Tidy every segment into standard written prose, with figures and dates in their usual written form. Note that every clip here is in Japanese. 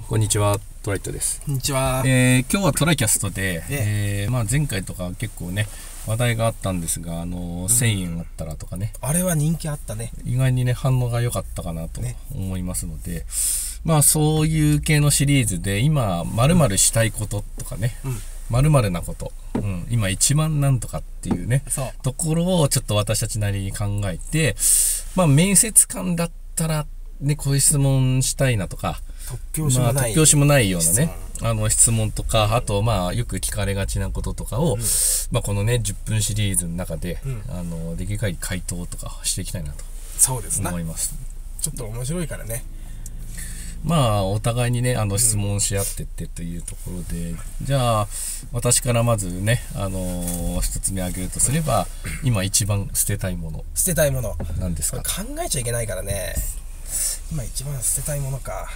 こんにちは、トライトです。 こんにちは。 今日はトライキャストで、前回とか結構ね話題があったんですが、1000円あったらとかね、 あれは人気あったね。 意外にね反応が良かったかなと思いますので、そういう系のシリーズで今〇〇したいこととかね、〇〇なこと、今一番なんとかっていうねところをちょっと私たちなりに考えて、面接官だったらねこういう質問したいなとか、 突拍子もないようなね質問とか、あとよく聞かれがちなこととかを、このね10分シリーズの中で、できる限り回答とかしていきたいなと思います。 ちょっと面白いからね。 お互いにね質問し合ってってというところで、じゃあ私からまずね一つ目挙げるとすれば、今一番捨てたいものなんですか？ 考えちゃいけないからね。今一番捨てたいものか。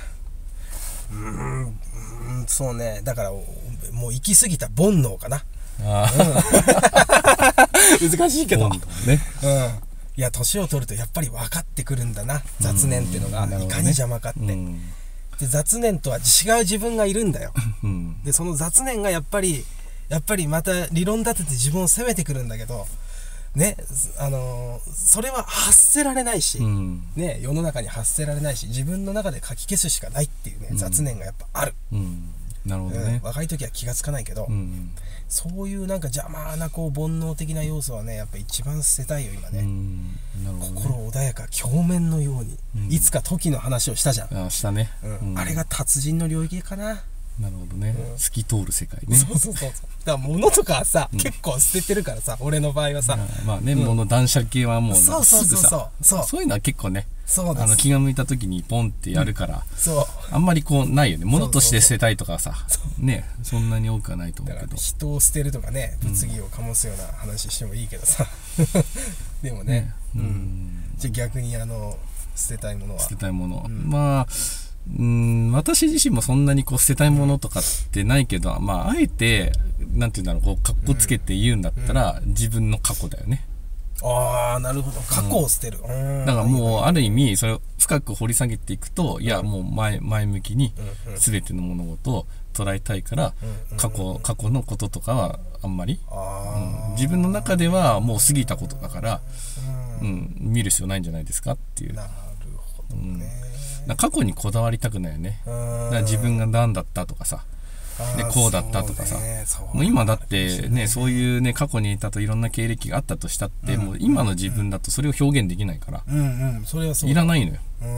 そうね。だからもう行き過ぎた煩悩かな。難しいけどね。いや、年を取るとやっぱり分かってくるんだな、雑念っていうのがいかに邪魔かって。で、雑念とは違う自分がいるんだよ。で、その雑念がやっぱりまた理論立てて自分を責めてくるんだけどね、それは発せられないし、ね、世の中に発せられないし、自分の中で書き消すしかないっていうね、雑念がやっぱある。 なるほどね。 若い時は気がつかないけど、そういうなんか邪魔な煩悩的な要素はね、やっぱ一番捨てたいよ今ね。心穏やか鏡面のように、いつか時の話をしたじゃん。 したね。 あれが達人の領域かな。 なるほどね。透き通る世界ね。 そうだから物とかはさ、結構捨ててるからさ、俺の場合はさ、 物断捨系はもうすぐさ、そういうのは結構ね、気が向いた時にポンってやるから、あんまりこうないよね。物として捨てたいとかさ、ね、そんなに多くはないと思うけど。 人を捨てるとかね、物議を醸すような話してもいいけどさ、でもね、じゃあ逆に捨てたいものは？ 捨てたいもの、私自身もそんなにこう捨てたいものとかってないけど、あえてなんていうんだろう、こうカッコつけて言うんだったら、自分の過去だよね。 ああ、なるほど。過去を捨てる。 だからもうある意味それを深く掘り下げていくと、いやもう前向きに全ての物事を捉えたいから、過去のこととかはあんまり、自分の中ではもう過ぎたことだから、見る必要ないんじゃないですかっていう。 なるほどね。 過去にこだわりたくないよね。だから自分が何だったとかさ、でこうだったとかさ、もう今だってね、そういうね過去にいたといろんな経歴があったとしたって、もう今の自分だとそれを表現できないから、いらないのよ。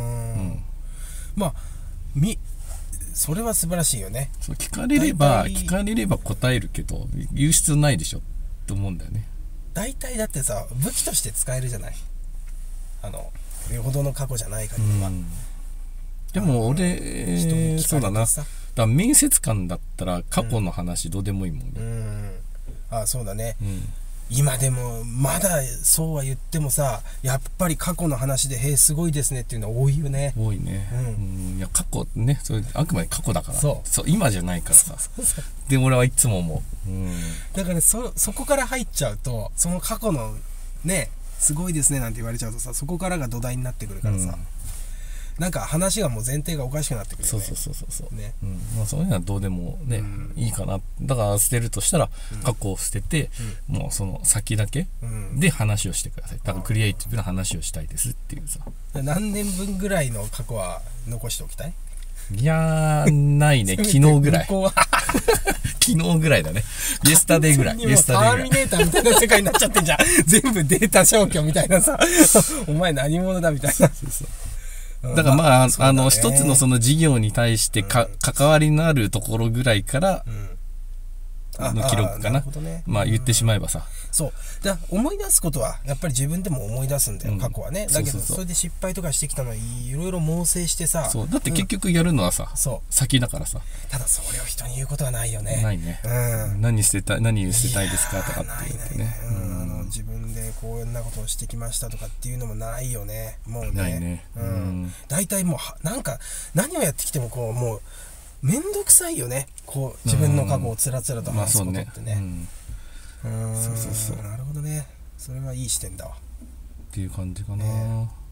それは素晴らしいよね。 聞かれれば答えるけど、言う必要ないでしょって思うんだよね。 大体だってさ、武器として使えるじゃない。よほどの過去じゃない限りは。 でも俺、そうだな。だから面接官だったら過去の話どうでもいいもんね。 そうだね。今でもまだそうは言ってもさ、やっぱり過去の話で「へえすごいですね」っていうのは多いよね。 多いね。いや過去ね、それあくまで過去だから、今じゃないからさ。で俺はいつも思う。 だからそこから入っちゃうと、その過去のねすごいですねなんて言われちゃうとさ、そこからが土台になってくるからさ、なんか話がもう前提がおかしくなってくるよね。 そうね。そういうのはどうでもね、いいかな。だから捨てるとしたら過去を捨てて、もうその先だけで話をしてください。だからクリエイティブな話をしたいですっていうさ。 何年分ぐらいの過去は残しておきたい？ いやーないね。昨日ぐらい。昨日ぐらいだね。イエスタデイぐらい。 ターミネーターみたいな世界になっちゃってんじゃん。全部データ消去みたいなさ。お前何者だみたいな。 だから一つのその事業に対して関わりのあるところぐらいからの記録かな。言ってしまえばさ。 だ思い出すことはやっぱり自分でも思い出すんだよ、過去はね。だけどそれで失敗とかしてきたのはいろいろ猛省してさ。 だって結局やるのはさ、先だからさ。 ただそれを人に言うことはないよね。 ないね。何捨てたいですかとかって言ってね。 自分でこんなことをしてきましたとかっていうのもないよね。もうね。 ないね。 大体もうなんか何をやってきてもこうもうめんどくさいよね。こう自分の過去をつらつらと話すことってね。なるほどね。それはいい視点だわ。 っていう感じかな。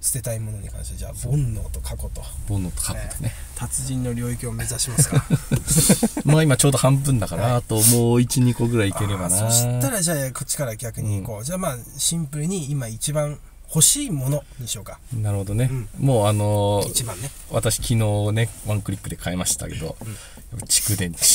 捨てたいものに関してじゃあ煩悩と過去とね、 達人の領域を目指しますか。 まあ今ちょうど半分だから、あともう1、2個ぐらいいければな。 そしたらじゃあこっちから逆にこう、じゃあまあシンプルに今一番欲しいものにしようか。 なるほどね。もう一番ね、 私昨日ねワンクリックで買いましたけど、蓄電池。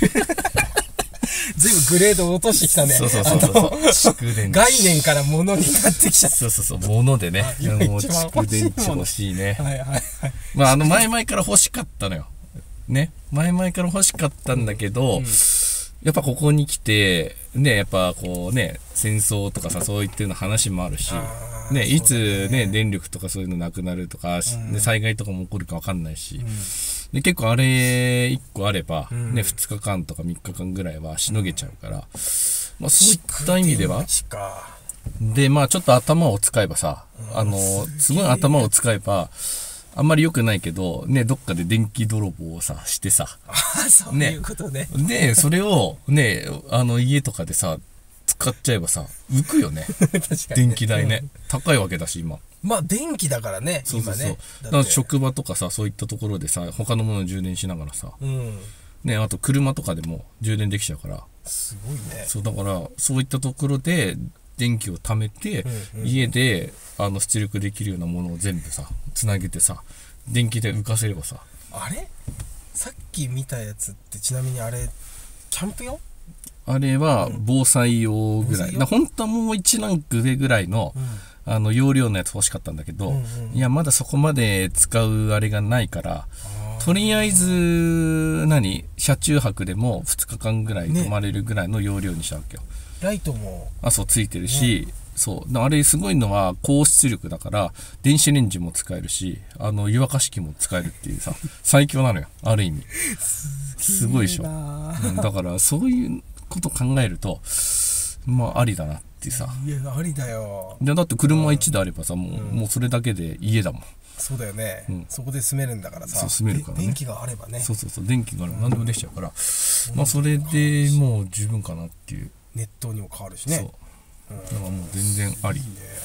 ずいぶんグレードを落としてきたね。 そう蓄電池。 概念から物になってきちゃった。 物でね。もう蓄電池欲しいね。まあ前々から欲しかったのよ。ね。前々から欲しかったんだけど、やっぱここに来て、ね、やっぱこうね、戦争とかさ、そういったような話もあるし、ね、いつね、電力とかそういうのなくなるとか、災害とかも起こるかわかんないし、で結構あれ1個あれば、ね、2日間とか3日間ぐらいはしのげちゃうから、まあそういった意味では、で、まあちょっと頭を使えばさ、すごい頭を使えば、あんまり良くないけど、ね、どっかで電気泥棒をさ、してさ。 そういうことね。 で、それを、ね、家とかでさ、使っちゃえばさ、浮くよね。 確かにね。 電気代ね。高いわけだし、今。 まあ、電気だからね、今ね。 だから職場とかさ、そういったところでさ、他のものを充電しながらさ、ね、あと車とかでも充電できちゃうから。 すごいね。 そう、だから、そういったところで、電気を貯めて、家で出力できるようなものを全部さつなげてさ、電気で浮かせればさ。 あれさっき見たやつってちなみにあれキャンプ用？ あれは防災用ぐらい、本当はもう1ランク上ぐらいの、容量のやつ欲しかったんだけど、いやまだそこまで使うあれがないから、とりあえず車中泊でも2日間ぐらい泊まれるぐらいの容量にしたわけよ。 ライトもそうついてるし、そうあれすごいのは高出力だから電子レンジも使えるし、湯沸かし器も使えるっていうさ、最強なのよ、ある意味。すごいでしょ。だからそういうこと考えると、まあありだなってさ。 いやありだよ。 だって車1であればさ、もうそれだけで家だもん。 そうだよね、そこで住めるんだからさ。 そう住めるからね。 電気があればね。 電気があれば何でもできちゃうから、まあそれでもう十分かなっていう。 熱湯にも変わるしね。 だからもう全然あり。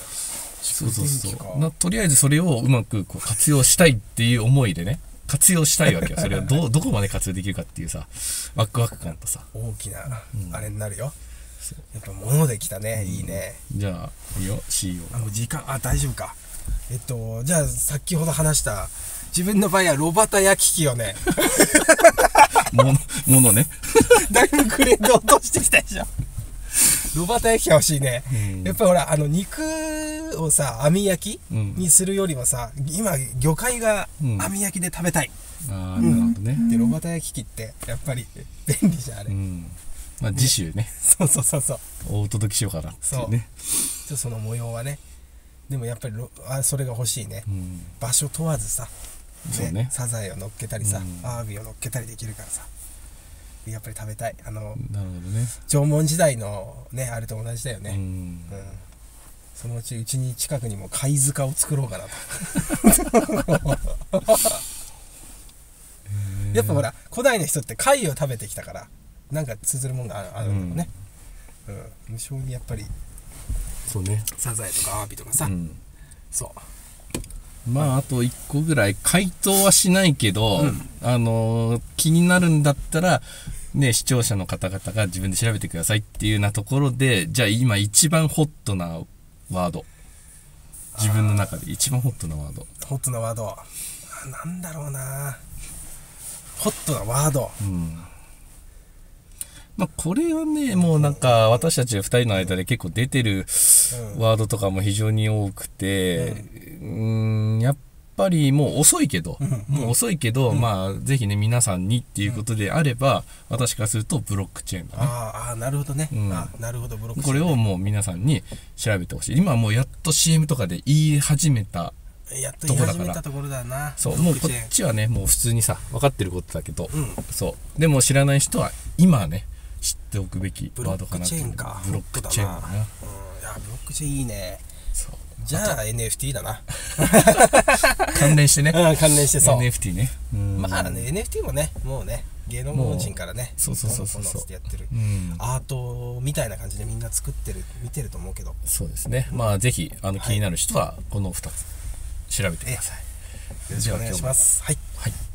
とりあえずそれをうまくこう活用したいっていう思いでね、活用したいわけよ。それをどこまで活用できるかっていうさ、ワクワク感とさ、 大きなあれになるよ。やっぱ物できたね。いいね。 じゃあいいよ CEO。 もう時間大丈夫か。じゃあ先ほど話した自分の場合は炉端焼き器をねものねだいぶグレード落としてきたでしょ。炉端焼き器が欲しいね。やっぱほら肉をさ網焼きにするよりもさ、今魚介が網焼きで食べたい。 なるほどね。 で炉端焼き器ってやっぱり便利じゃんあれ。 まあ次週ね。 そうお届けしようかなっていうね。 その模様はね。でもやっぱりそれが欲しいね。場所問わずさ、サザエを乗っけたりさ、アワビを乗っけたりできるからさ、やっぱり食べたい。 なるほどね。 縄文時代のねあれと同じだよね。そのうちに近くにも貝塚を作ろうかなと。やっぱほら古代の人って貝を食べてきたから、なんか通ずるもんがあるんだよね。無性にやっぱりそうね、 サザエとかアワビとかさ、 まああと1個ぐらい回答はしないけど、気になるんだったらね、視聴者の方々が自分で調べてくださいっていうようなところで、じゃあ今一番ホットなワード、自分の中で一番ホットなワード、 なんだろうな。ホットなワード、 まあこれはね、もうなんか私たち2人の間で結構出てるワードとかも非常に多くて、やっぱりもう遅いけど、まあぜひね皆さんにっていうことであれば、私からするとブロックチェーンだね。 なるほどね。なるほど、ブロックチェーン。 これをもう皆さんに調べてほしい。今はもうやっと CM とかで言い始めたところだから。 ところだな。 そう、もうこっちはねもう普通にさ分かってることだけど、そうでも知らない人は今ね知っておくべきワードかなっていう。ブロックチェーンだな。いやブロックチェーンいいね。じゃあ NFT だな。 関連してね。 関連してそう。 NFT ね。 まあね NFT もね、もうね芸能人からね、 そうやってるアートみたいな感じでみんな作ってる見てると思うけど。 そうですね。まあぜひ気になる人はこの2つ調べてください。 よろしくお願いします。はい。 はい。